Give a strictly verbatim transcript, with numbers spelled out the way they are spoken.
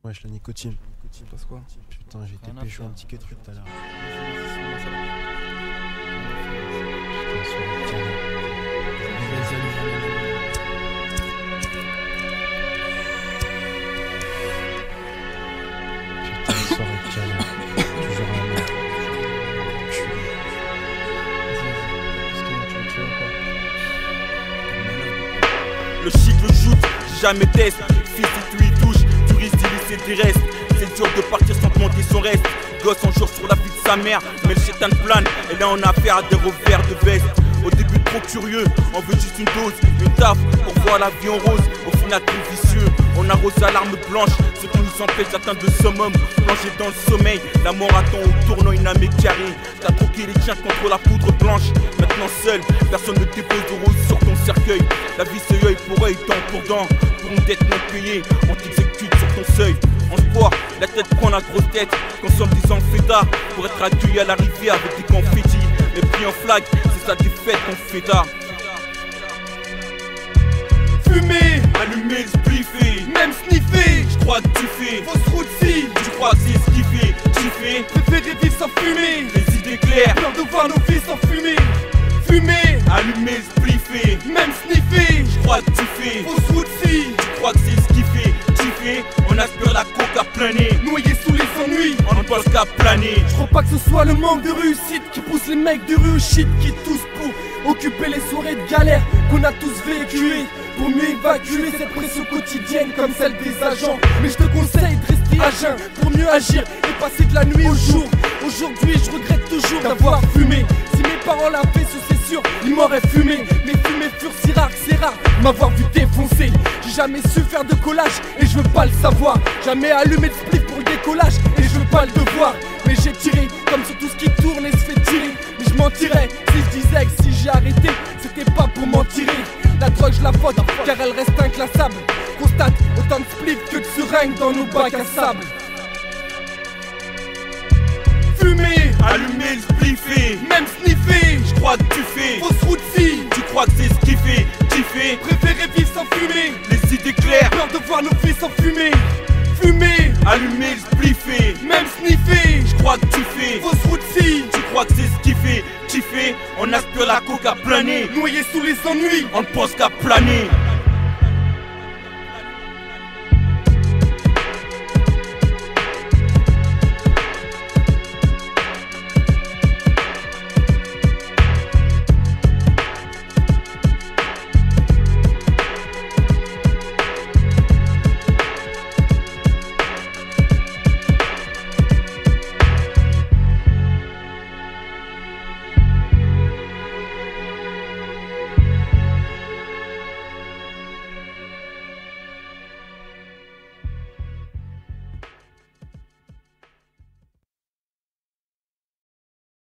Wesh, la nicotine. Tu passes quoi? Putain, j'ai été pécho un petit que truc tout à l'heure. Putain, soirée de canard. Putain, soirée de canard. Toujours un mec. Le shit, le shoot, j'ai jamais test. Fils, si tu y touches, tu risques d'y laisser des restes. C'est dur de partir sans demander son reste. Gosse en jour sur la vie de sa mère, mais le chétan plane. Et là on a affaire à des revers de veste. Au début trop curieux, on veut juste une dose, une taf pour voir la vie en rose. Au final trop vicieux, on arrose à l'arme blanche. Ce qui nous empêche d'atteindre le summum, plongé dans le sommeil. La mort attend au tournant une amie carrée. T'as troqué les tiens contre la poudre blanche. Maintenant seul, personne ne dépose de rose sur ton cercueil. La vie c'est œil pour œil, dent pour dent. Pour une dette non payée, on t'exécute sur ton seuil. On se voit, la tête prend la grosse tête. Consomme des amphétas pour être accueilli à l'arrivée avec des confettis. Mais pris en flag, c'est sa défaite qu'on fait tard. Fumer, Allumer, spliffer, même sniffer, je crois que tu fais. fausse route si, Tu crois que c'est ce qui fait, tu fais. préférer vivre sans fumer, Les idées claires, peur de voir nos vies sans fumer. Fumer, allumer, spliffer, même sniffer, je crois que tu fais. fausse route si, Tu crois que c'est ce qui fait, tu fais. On aspire la coke à planer, noyé sous les ennuis. on ne pense qu'à planer. Je crois pas que ce soit le manque de réussite qui pousse les mecs de rue au shit qui tous pour occuper les soirées de galère qu'on a tous véhiculées pour mieux évacuer cette pression quotidienne comme celle des agents. Mais je te conseille de rester à jeun pour mieux agir et passer de la nuit au jour. Aujourd'hui je regrette toujours d'avoir fumé. Si mes parents l'avaient su c'est sûr, ils m'auraient fumé. Mes fumées furent si rares que c'est rare m'avoir vu défoncer. J'ai jamais su faire de collage et je veux pas le savoir. Jamais allumé de split pour le décollage et je veux pas le devoir. Mais j'ai tiré comme sur tout ce qui tourne et se fait tirer. Mais je mentirais si je disais que si j'ai arrêté, c'était pas pour m'en tirer. La drogue je la vote car elle reste inclassable. Constate autant de spliff que de seringues dans nos bacs à sable. Fumer, Allumer, spliffer, même sniffer, je crois que tu fais. fausse route si, Tu crois que c'est ce qui fait, tu fais. préférer vivre sans fumer. Les idées claires, Peur de voir nos vies sans fumer. Fumer, allumer, spliffer, même sniffer, je crois que tu fais. fausse route si, Tu crois que c'est ce qui fait, tu fais. On aspire la coke à planer, noyé sous les ennuis. on ne pense qu'à planer.